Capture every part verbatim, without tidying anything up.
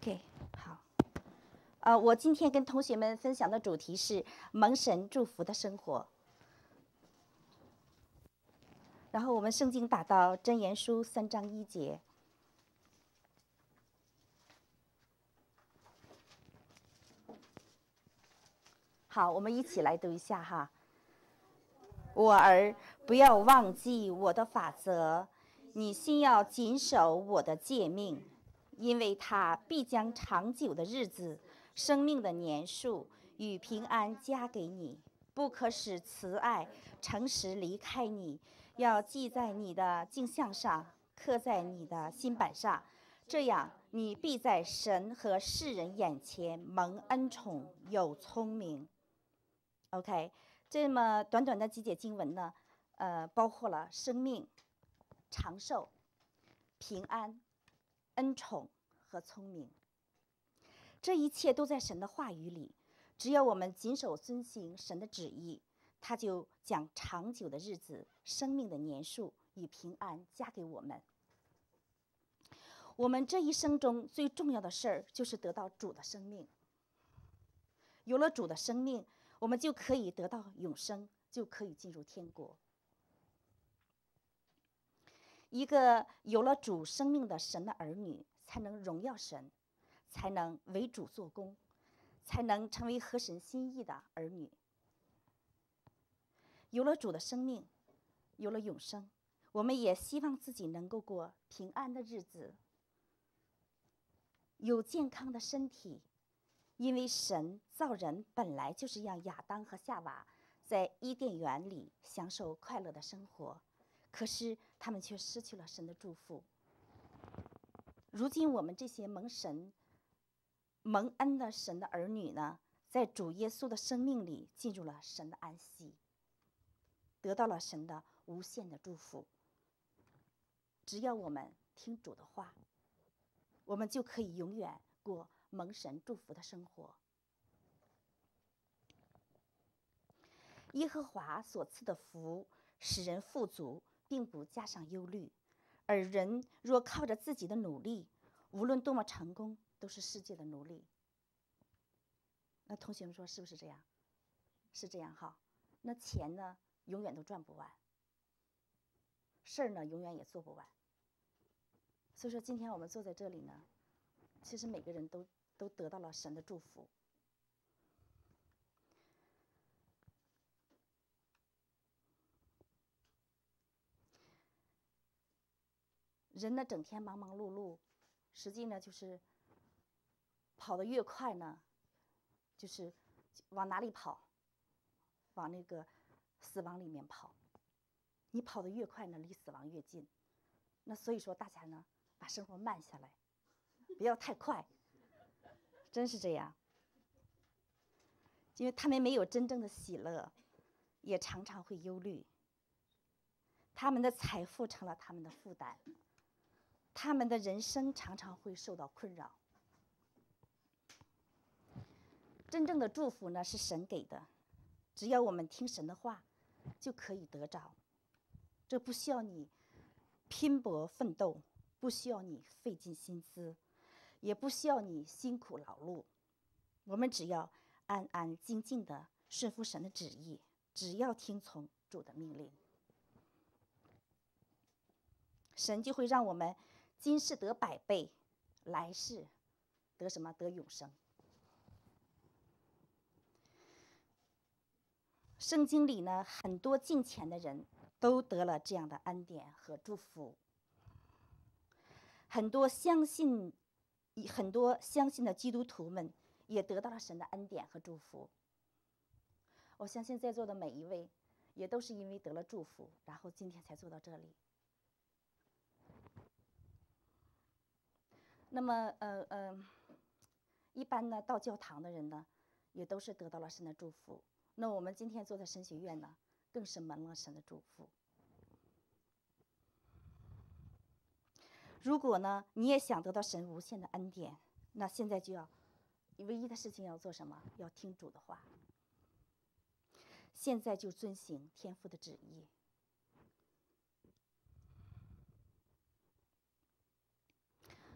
OK， 好。呃，我今天跟同学们分享的主题是蒙神祝福的生活。然后我们圣经打到箴言书三章一节。好，我们一起来读一下哈。我儿，不要忘记我的法则，你心要谨守我的诫命，因为他必将长久的日子、生命的年数与平安加给你。不可使慈爱、诚实离开你，要记在你的镜像上，刻在你的心板上，这样你必在神和世人眼前蒙恩宠，有聪明。OK， 这么短短的几节经文呢，呃，包括了生命、长寿、平安、恩宠和聪明。这一切都在神的话语里，只要我们谨守遵行神的旨意，他就将长久的日子、生命的年数与平安加给我们。我们这一生中最重要的事儿就是得到主的生命。有了主的生命，我们就可以得到永生，就可以进入天国。一个有了主生命的神的儿女，才能荣耀神，才能为主做工，才能成为合神心意的儿女。有了主的生命，有了永生，我们也希望自己能够过平安的日子，有健康的身体，因为神造人本来就是让亚当和夏娃在伊甸园里享受快乐的生活，可是他们却失去了神的祝福。如今我们这些蒙神蒙恩的神的儿女呢，在主耶稣的生命里进入了神的安息，得到了神的无限的祝福。只要我们听主的话，我们就可以永远过蒙神祝福的生活。耶和华所赐的福使人富足，并不加上忧虑，而人若靠着自己的努力，无论多么成功，都是世界的奴隶。那同学们说是不是这样？是这样哈。那钱呢，永远都赚不完，事儿呢，永远也做不完。所以说，今天我们坐在这里呢，其实每个人都都得到了神的祝福。人呢，整天忙忙碌碌，实际呢就是跑得越快呢，就是往哪里跑？往那个死亡里面跑。你跑得越快呢，离死亡越近。那所以说，大家呢，把生活慢下来，不要太快。真是这样，因为他们没有真正的喜乐，也常常会忧虑。他们的财富成了他们的负担，他们的人生常常会受到困扰。真正的祝福呢，是神给的，只要我们听神的话，就可以得着。这不需要你拼搏奋斗，不需要你费尽心思，也不需要你辛苦劳碌。我们只要安安静静的顺服神的旨意，只要听从主的命令，神就会让我们今世得百倍，来世得什么？得永生。圣经里呢，很多敬虔的人都得了这样的恩典和祝福。很多相信，很多相信的基督徒们也得到了神的恩典和祝福。我相信在座的每一位，也都是因为得了祝福，然后今天才坐到这里。那么，呃呃，一般呢，到教堂的人呢，也都是得到了神的祝福。那我们今天坐在神学院呢，更是蒙了神的祝福。如果呢，你也想得到神无限的恩典，那现在就要，唯一的事情要做什么？要听主的话。现在就遵行天父的旨意。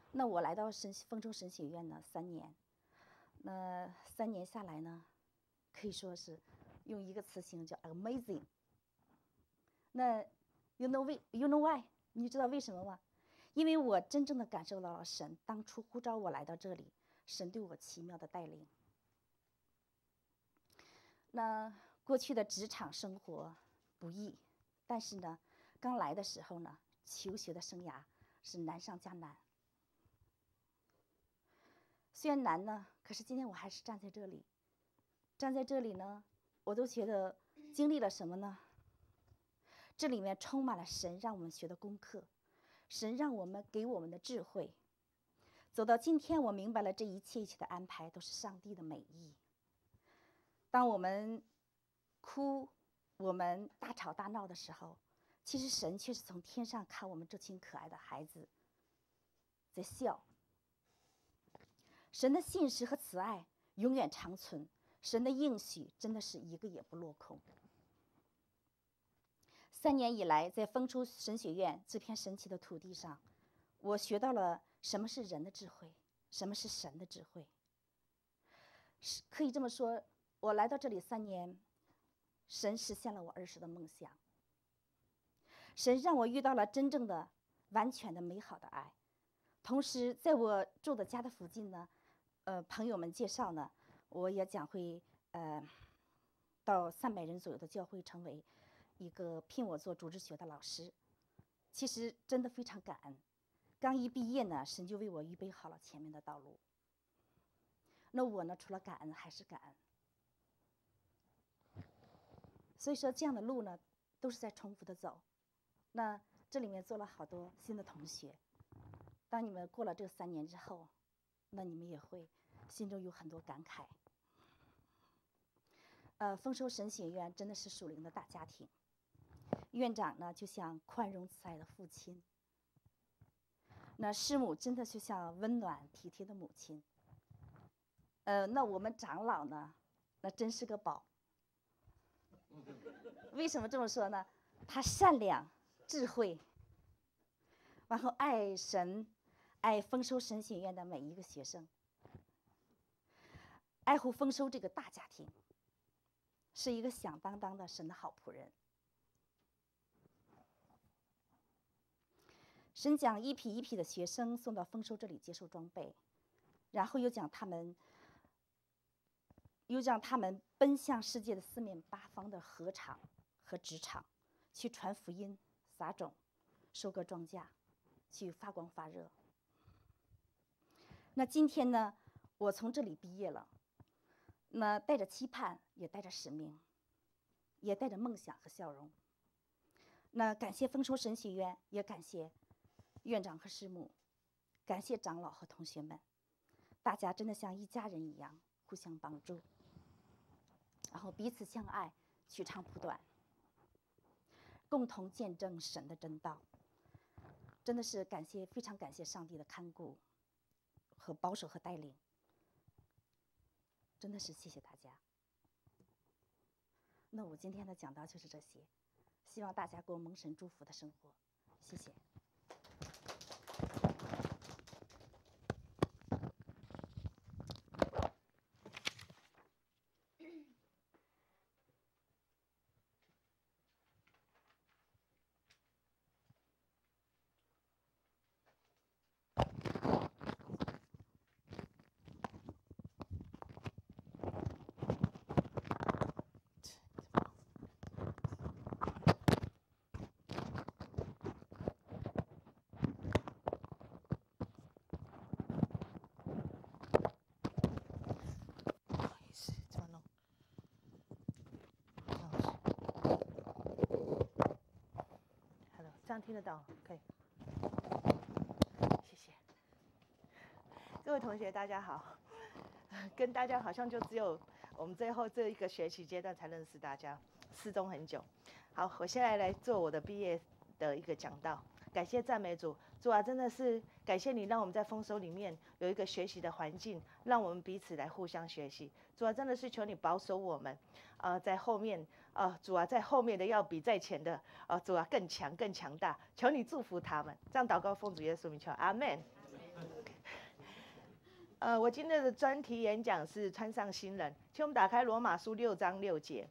那我来到神丰州神学院呢三年，那三年下来呢，可以说是用一个词形容叫 amazing。那 you know why you know why 你知道为什么吗？因为我真正的感受到了神当初呼召我来到这里，神对我奇妙的带领。那过去的职场生活不易，但是呢，刚来的时候呢，求学的生涯是难上加难。虽然难呢，可是今天我还是站在这里，站在这里呢，我都觉得经历了什么呢？这里面充满了神让我们学的功课，神让我们给我们的智慧。走到今天，我明白了这一切一切的安排都是上帝的美意。当我们哭，我们大吵大闹的时候，其实神却是从天上看我们这群可爱的孩子，在笑。神的信实和慈爱永远长存，神的应许真的是一个也不落空。三年以来，在丰州神学院这片神奇的土地上，我学到了什么是人的智慧，什么是神的智慧。是可以这么说，我来到这里三年，神实现了我儿时的梦想。神让我遇到了真正的、完全的、美好的爱。同时，在我住的家的附近呢，呃，朋友们介绍呢，我也将会呃，到三百人左右的教会，成为一个聘我做主日学的老师。其实真的非常感恩。刚一毕业呢，神就为我预备好了前面的道路。那我呢，除了感恩还是感恩。所以说，这样的路呢，都是在重复的走。那这里面做了好多新的同学。当你们过了这三年之后，那你们也会心中有很多感慨。呃，丰收神学院真的是属灵的大家庭，院长呢就像宽容慈爱的父亲，那师母真的就像温暖体贴的母亲。呃，那我们长老呢，那真是个宝。为什么这么说呢？他善良、智慧，然后爱神。爱丰收神学院的每一个学生，爱护丰收这个大家庭，是一个响当当的神的好仆人。神将一批一批的学生送到丰收这里接受装备，然后又将他们，又让他们奔向世界的四面八方的禾场和职场，去传福音、撒种、收割庄稼，去发光发热。那今天呢，我从这里毕业了，那带着期盼，也带着使命，也带着梦想和笑容。那感谢丰收神学院，也感谢院长和师母，感谢长老和同学们，大家真的像一家人一样，互相帮助，然后彼此相爱，取长补短，共同见证神的真道。真的是感谢，非常感谢上帝的看顾和保守和带领，真的是谢谢大家。那我今天的讲道就是这些，希望大家过蒙神祝福的生活，谢谢。 这样听得到，可以。谢谢。各位同学，大家好。跟大家好像就只有我们最后这一个学期阶段才认识大家，失踪很久。好，我现在来做我的毕业的一个讲道。感谢赞美主，主啊，真的是感谢你让我们在丰收里面有一个学习的环境，让我们彼此来互相学习。主啊，真的是求你保守我们，呃，在后面，呃，主啊，在后面的要比在前的，呃，主啊更强更强大，求你祝福他们。这样祷告奉主耶稣名求，阿们。 呃，我今天的专题演讲是穿上新人，请我们打开罗马书六章六节。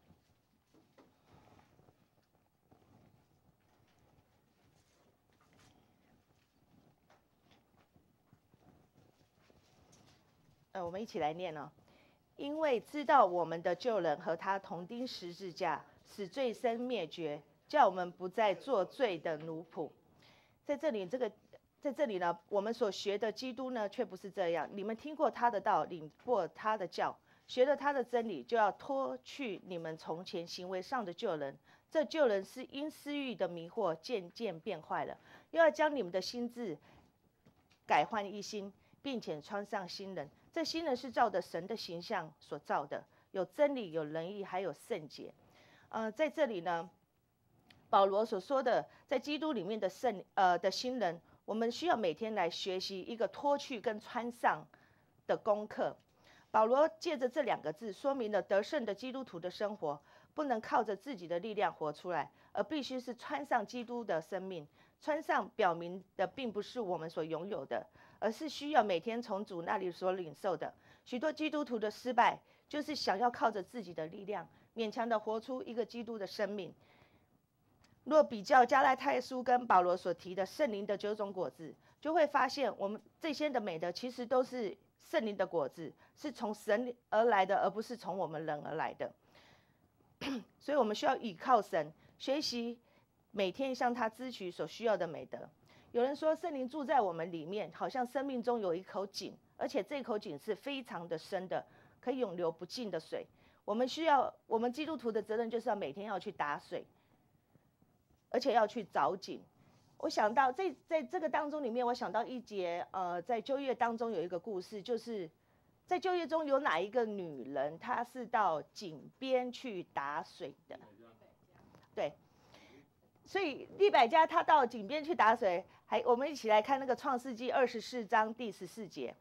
呃，我们一起来念哦。因为知道我们的旧人和他同钉十字架，使罪身灭绝，叫我们不再做罪的奴仆。在这里，这个在这里呢，我们所学的基督呢，却不是这样。你们听过他的道，领过他的教，学了他的真理，就要脱去你们从前行为上的旧人。这旧人是因私欲的迷惑渐渐变坏了，又要将你们的心志改换一新，并且穿上新人。这新人是照着神的形象所造的，有真理，有仁义，还有圣洁。呃，在这里呢，保罗所说的，在基督里面的圣呃的新人，我们需要每天来学习一个脱去跟穿上的功课。保罗借着这两个字，说明了得胜的基督徒的生活不能靠着自己的力量活出来，而必须是穿上基督的生命。穿上表明的并不是我们所拥有的，而是需要每天从主那里所领受的。许多基督徒的失败，就是想要靠着自己的力量，勉强的活出一个基督的生命。若比较加拉太书跟保罗所提的圣灵的九种果子，就会发现我们这些的美德其实都是圣灵的果子，是从神而来的，而不是从我们人而来的。所以我们需要倚靠神，学习每天向他支取所需要的美德。有人说圣灵住在我们里面，好像生命中有一口井，而且这口井是非常的深的，可以永流不尽的水。我们需要，我们基督徒的责任就是要每天要去打水，而且要去找井。我想到在在这个当中里面，我想到一节，呃，在旧约当中有一个故事，就是在旧约中有哪一个女人，她是到井边去打水的？对。所以利百加他到井边去打水，还我们一起来看那个创世纪二十四章第十四节。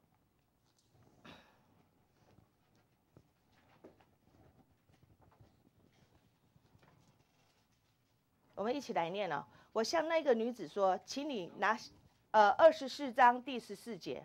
我们一起来念哦。我向那个女子说，请你拿，呃，二十四章第十四节。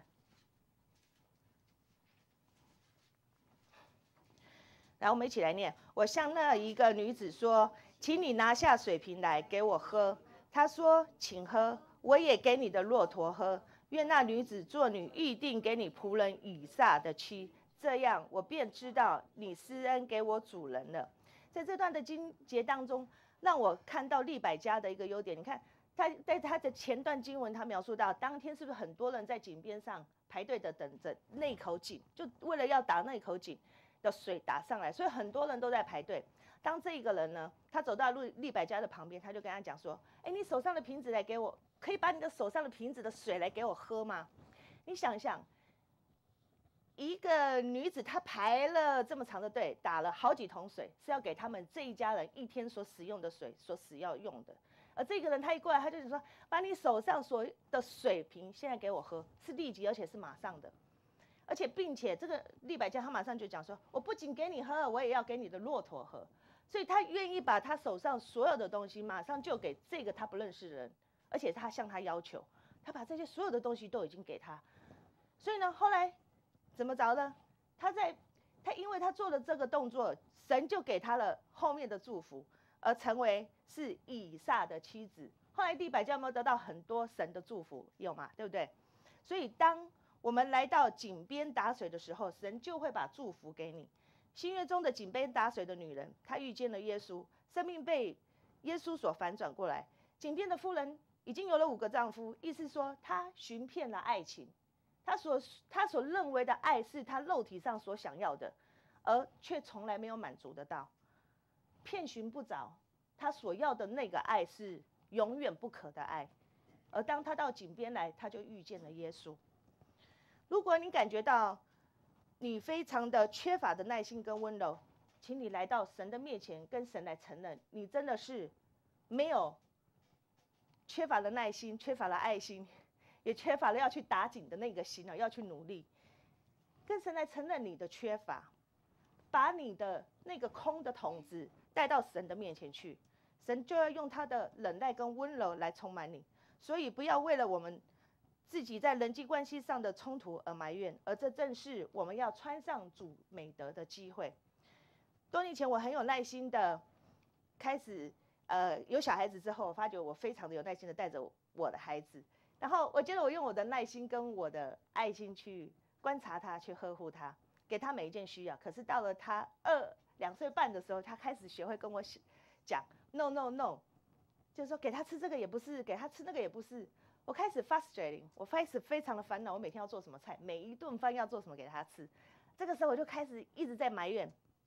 来，我们一起来念。我向那一个女子说，请你拿下水瓶来给我喝。她说，请喝，我也给你的骆驼喝。愿那女子做女预定给你仆人以撒的妻，这样我便知道你施恩给我主人了。在这段的经节当中，让我看到利百加的一个优点。你看，他在他的前段经文，他描述到当天是不是很多人在井边上排队的等着那口井，就为了要打那口井的水打上来，所以很多人都在排队。当这一个人呢，他走到利百加的旁边，他就跟他讲说：“哎，你手上的瓶子来给我，可以把你的手上的瓶子的水来给我喝吗？”你想想，一个女子她排了这么长的队，打了好几桶水，是要给他们这一家人一天所使用的水所使要用的。而这个人他一过来，他就说：“把你手上所的水瓶现在给我喝，是立即而且是马上的。”而且并且这个利百加他马上就讲说：“我不仅给你喝，我也要给你的骆驼喝。”所以他愿意把他手上所有的东西马上就给这个他不认识的人，而且他向他要求，他把这些所有的东西都已经给他。所以呢，后来怎么着呢？他在他因为他做了这个动作，神就给他了后面的祝福，而成为是以撒的妻子。后来利百加有没有得到很多神的祝福？有嘛？对不对？所以当我们来到井边打水的时候，神就会把祝福给你。新约中的井边打水的女人，她遇见了耶稣，生命被耶稣所反转过来。井边的妇人已经有了五个丈夫，意思说她寻遍了爱情，她所她所认为的爱是她肉体上所想要的，而却从来没有满足得到，遍寻不着。她所要的那个爱是永远不可的爱，而当她到井边来，她就遇见了耶稣。如果你感觉到你非常的缺乏的耐心跟温柔，请你来到神的面前，跟神来承认，你真的是没有缺乏了耐心，缺乏了爱心，也缺乏了要去打井的那个心，要去努力，跟神来承认你的缺乏，把你的那个空的桶子带到神的面前去，神就要用他的忍耐跟温柔来充满你。所以不要为了我们自己在人际关系上的冲突而埋怨，而这正是我们要穿上主美德的机会。多年前，我很有耐心的开始，呃，有小孩子之后，我发觉我非常的有耐心的带着我的孩子，然后我觉得我用我的耐心跟我的爱心去观察他，去呵护他，给他每一件需要。可是到了他二两岁半的时候，他开始学会跟我讲 no no no， 就是说给他吃这个也不是，给他吃那个也不是。我开始 frustrating， 我开始非常的烦恼，我每天要做什么菜，每一顿饭要做什么给他吃。这个时候我就开始一直在埋怨。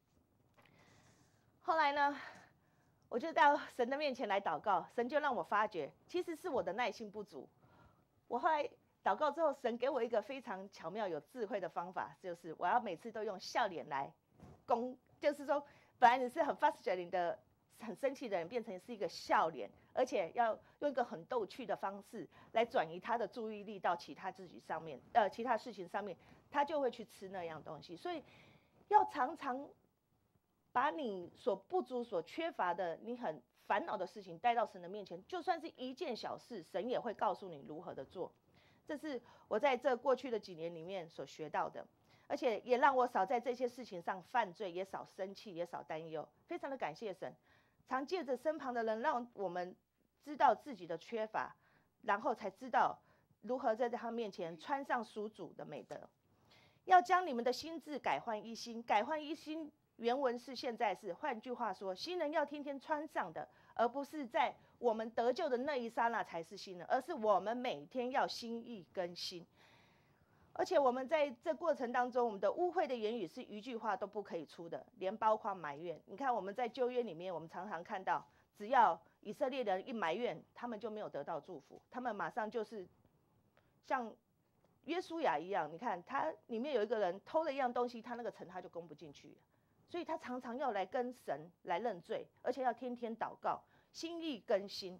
后来呢，我就到神的面前来祷告，神就让我发觉，其实是我的耐心不足。我后来祷告之后，神给我一个非常巧妙、有智慧的方法，就是我要每次都用笑脸来攻，就是说，本来你是很 frustrating 的、很生气的人，变成是一个笑脸，而且要用一个很逗趣的方式来转移他的注意力到其他自己上面，呃，其他事情上面，他就会去吃那样东西。所以要常常把你所不足、所缺乏的、你很烦恼的事情带到神的面前，就算是一件小事，神也会告诉你如何的做。这是我在这过去的几年里面所学到的，而且也让我少在这些事情上犯罪，也少生气，也少担忧。非常的感谢神，常借着身旁的人，让我们知道自己的缺乏，然后才知道如何在他面前穿上属主的美德。要将你们的心志改换一新，改换一新。原文是现在是，换句话说，新人要天天穿上的，而不是在我们得救的那一刹那才是新人，而是我们每天要心意更新。而且我们在这过程当中，我们的污秽的言语是一句话都不可以出的，连包括埋怨。你看我们在旧约里面，我们常常看到，只要以色列人一埋怨，他们就没有得到祝福，他们马上就是像约书亚一样，你看他里面有一个人偷了一样东西，他那个城他就攻不进去了。所以他常常要来跟神来认罪，而且要天天祷告，心意更新。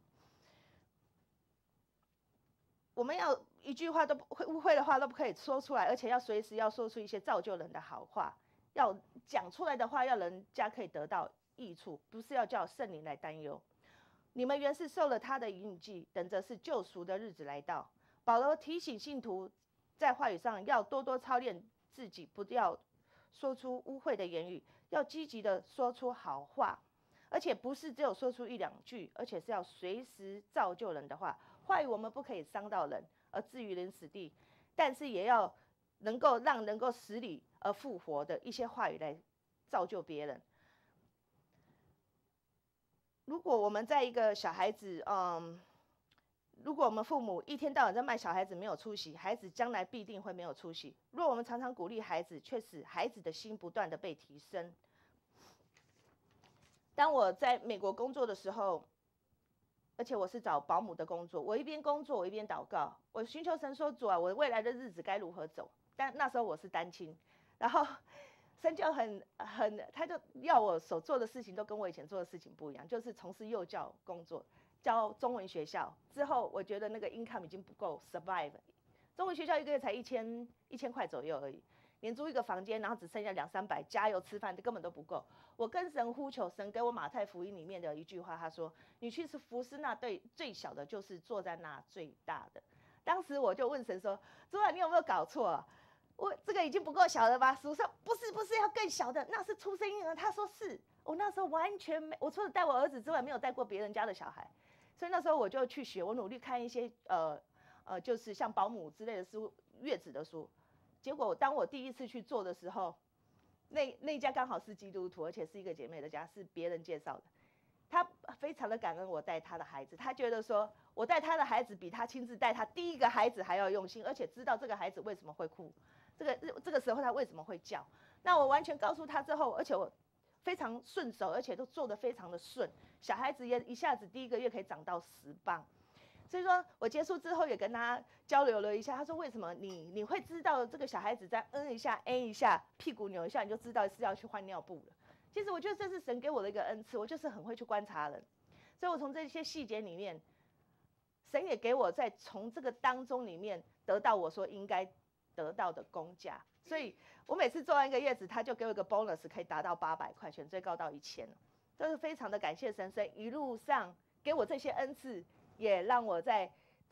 我们要一句话都不会，误会的话都不可以说出来，而且要随时要说出一些造就人的好话，要讲出来的话，要人家可以得到益处，不是要叫圣灵来担忧。你们原是受了他的印记，等着是救赎的日子来到。保罗提醒信徒，在话语上要多多操练自己，不要说出污秽的言语，要积极的说出好话，而且不是只有说出一两句，而且是要随时造就人的话。话语我们不可以伤到人，而置于人死地，但是也要能够让能够死里而复活的一些话语来造就别人。如果我们在一个小孩子，嗯，如果我们父母一天到晚在骂小孩子没有出息，孩子将来必定会没有出息。若我们常常鼓励孩子，却使孩子的心不断的被提升。当我在美国工作的时候，而且我是找保姆的工作，我一边工作我一边祷告，我寻求神说，主啊，我未来的日子该如何走？但那时候我是单亲，然后神就很很，他就要我所做的事情都跟我以前做的事情不一样，就是从事幼教工作，教中文学校。之后我觉得那个 income 已经不够 survive， 中文学校一个月才一千一千块左右而已，连租一个房间，然后只剩下两三百，加油吃饭根本都不够。我跟神呼求，神给我马太福音里面的一句话，他说：“你去是服侍那对最小的，就是坐在那最大的。”当时我就问神说：“主啊，你有没有搞错啊？我这个已经不够小了吧？”主说：“不是，不是要更小的，那是出生婴儿。”他说：“是。”我那时候完全没，我除了带我儿子之外，没有带过别人家的小孩，所以那时候我就去学，我努力看一些呃呃，就是像保姆之类的书、月子的书。结果当我第一次去做的时候，那那家刚好是基督徒，而且是一个姐妹的家，是别人介绍的。他非常的感恩我带他的孩子，他觉得说我带他的孩子比他亲自带他第一个孩子还要用心，而且知道这个孩子为什么会哭，这个这个时候他为什么会叫。那我完全告诉他之后，而且我非常顺手，而且都做得非常的顺，小孩子也一下子第一个月可以长到十磅。所以说我结束之后也跟他交流了一下，他说为什么你你会知道这个小孩子在嗯一下 A 一下屁股扭一下你就知道是要去换尿布了。其实我觉得这是神给我的一个恩赐，我就是很会去观察人，所以我从这些细节里面，神也给我在从这个当中里面得到我说应该得到的工价。所以我每次做完一个月子，他就给我一个 bonus， 可以达到八百块钱，最高到一千，都是非常的感谢神，神一路上给我这些恩赐。也让我在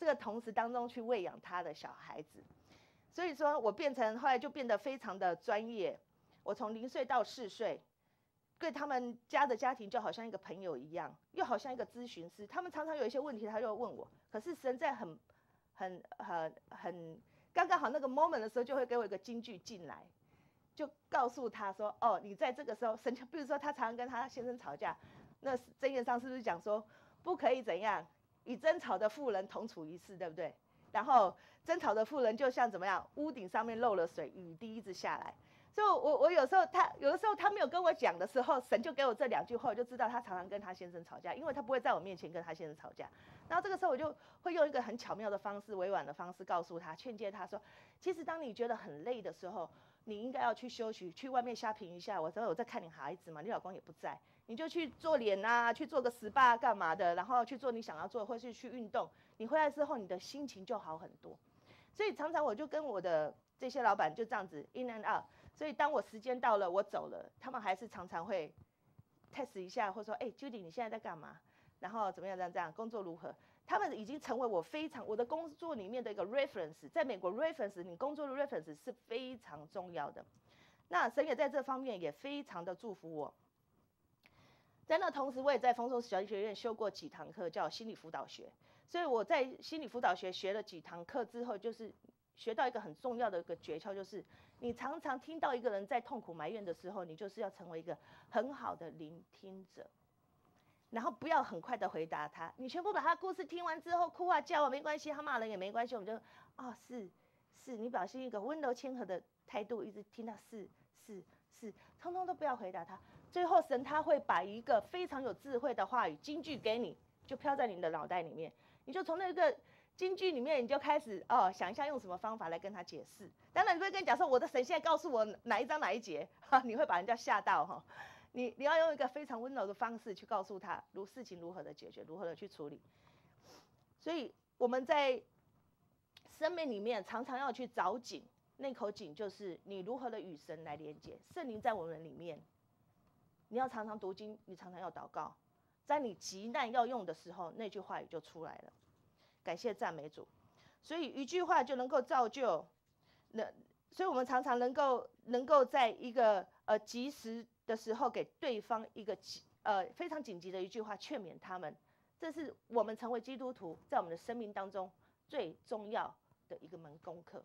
这个同时当中去喂养他的小孩子。所以说我变成后来就变得非常的专业，我从零岁到四岁。对他们家的家庭就好像一个朋友一样，又好像一个咨询师。他们常常有一些问题，他就问我。可是神在很、很、很、很刚刚好那个 moment 的时候，就会给我一个金句进来，就告诉他说：“哦，你在这个时候，神就比如说他常常跟他先生吵架，那箴言上是不是讲说不可以怎样与争吵的妇人同处一室，对不对？然后争吵的妇人就像怎么样，屋顶上面漏了水，雨滴一直下来。”所以我，我我有时候他有的时候他没有跟我讲的时候，神就给我这两句话，我就知道他常常跟他先生吵架，因为他不会在我面前跟他先生吵架。然后这个时候我就会用一个很巧妙的方式、委婉的方式告诉他、劝诫他说，其实当你觉得很累的时候，你应该要去休息，去外面shopping一下。我说我在看你孩子嘛，你老公也不在，你就去做脸啊，去做个 S P A 干嘛的，然后去做你想要做，或是去运动。你回来之后，你的心情就好很多。所以常常我就跟我的这些老板就这样子 in and out。所以当我时间到了，我走了，他们还是常常会 test 一下，或者说，哎 ，Judy 你现在在干嘛？然后怎么样这样这样，工作如何？他们已经成为我非常我的工作里面的一个 reference。在美国 reference， 你工作的 reference 是非常重要的。那神也在这方面也非常的祝福我。在那同时，我也在丰收小学院修过几堂课，叫心理辅导学。所以我在心理辅导学学了几堂课之后，就是学到一个很重要的一个诀窍，就是你常常听到一个人在痛苦埋怨的时候，你就是要成为一个很好的聆听者，然后不要很快的回答他。你全部把他故事听完之后，哭啊叫啊没关系，他骂人也没关系，我们就哦是是，你表现一个温柔谦和的态度，一直听到是是是，通通都不要回答他。最后神他会把一个非常有智慧的话语金句给你，就飘在你的脑袋里面，你就从那个金句里面，你就开始哦想一下用什么方法来跟他解释。当然你不会跟你讲说我的神现在告诉我哪一章哪一节，哈，你会把人家吓到哈。你你要用一个非常温柔的方式去告诉他，如事情如何的解决，如何的去处理。所以我们在生命里面常常要去找井，那口井就是你如何的与神来连接。圣灵在我们里面，你要常常读经，你常常要祷告，在你急难要用的时候，那句话语就出来了。感谢赞美主。所以一句话就能够造就，那所以我们常常能够能够在一个呃及时的时候给对方一个呃非常紧急的一句话劝勉他们，这是我们成为基督徒在我们的生命当中最重要的一个门功课。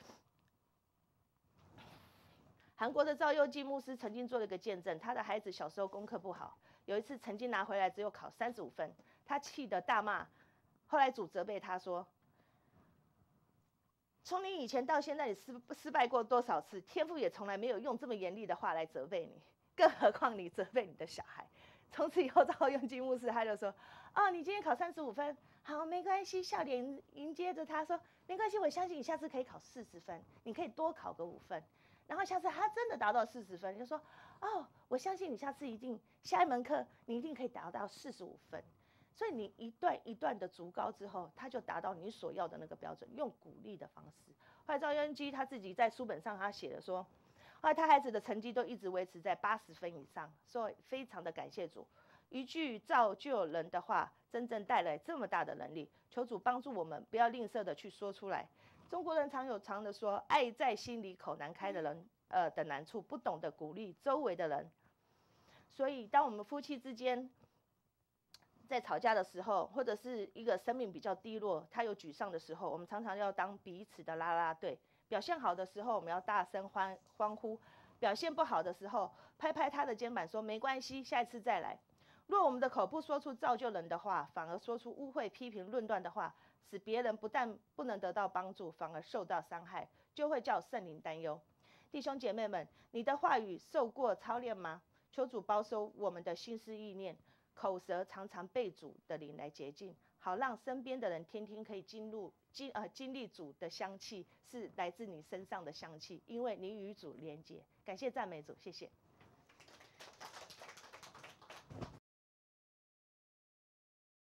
韩国的赵佑基牧师曾经做了一个见证，他的孩子小时候功课不好，有一次成绩拿回来只有考三十五分，他气得大骂，后来主责备他说，从你以前到现在，你失失败过多少次？天父也从来没有用这么严厉的话来责备你，更何况你责备你的小孩。从此以后，赵佑基牧师他就说：“哦，你今天考三十五分，好，没关系。”笑脸迎接着他说：“没关系，我相信你下次可以考四十分，你可以多考个五分。”然后下次他真的达到四十分，就说：“哦，我相信你下次一定下一门课你一定可以达到四十五分。”所以你一段一段的逐高之后，他就达到你所要的那个标准，用鼓励的方式。后来赵渊基他自己在书本上他写了说，后来他孩子的成绩都一直维持在八十分以上，所以非常的感谢主。一句造就人的话，真正带来这么大的能力。求主帮助我们，不要吝啬的去说出来。中国人常有常的说，爱在心里口难开的人，呃的难处，不懂得鼓励周围的人。所以当我们夫妻之间在吵架的时候，或者是一个生命比较低落，他有沮丧的时候，我们常常要当彼此的啦啦队。表现好的时候，我们要大声欢欢呼；表现不好的时候，拍拍他的肩膀说没关系，下一次再来。若我们的口不说出造就人的话，反而说出污秽、批评、论断的话，使别人不但不能得到帮助，反而受到伤害，就会叫圣灵担忧。弟兄姐妹们，你的话语受过操练吗？求主保守我们的心思意念，口舌常常被主的灵来洁净，好让身边的人天天可以进入经呃经历主的香气，是来自你身上的香气，因为你与主连结。感谢赞美主，谢谢。